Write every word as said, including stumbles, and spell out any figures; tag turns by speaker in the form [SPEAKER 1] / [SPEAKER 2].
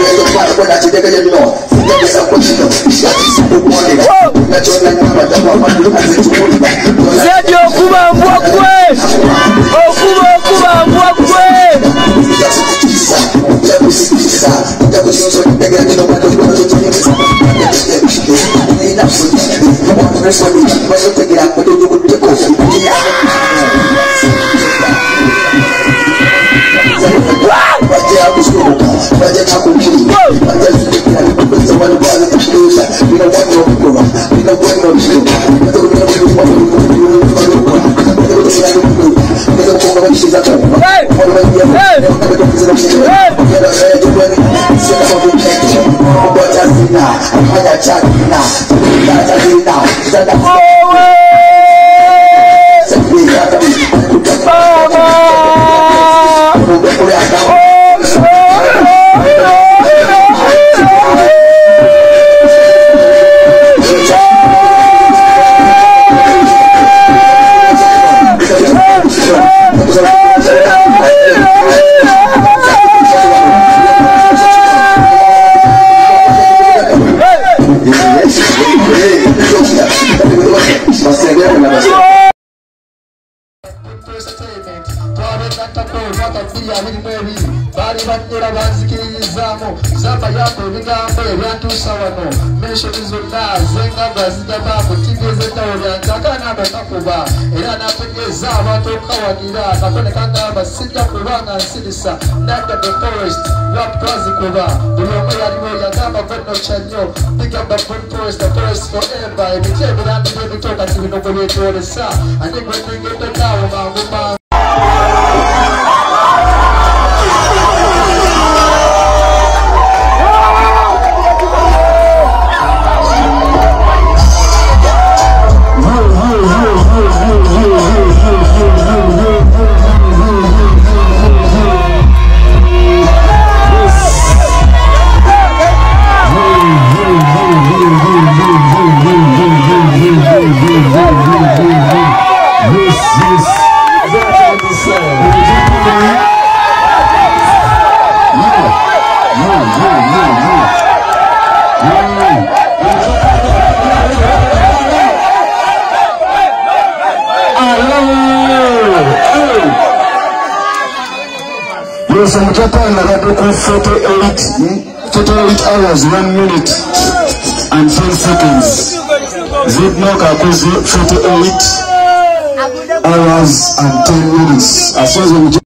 [SPEAKER 1] Zedi okuba mbwakwe okuba okuba mbwakwe Nanda the forest, what was it over? The Roman Yagama Venom Chanyo, pick up the good forest, the forest forever. And it's every time you talk as we know where to the sun. I think when we get the tower, man, some total forty-eight, forty-eight hours, one minute and ten seconds. Zidnoka forty-eight hours and ten minutes. As well as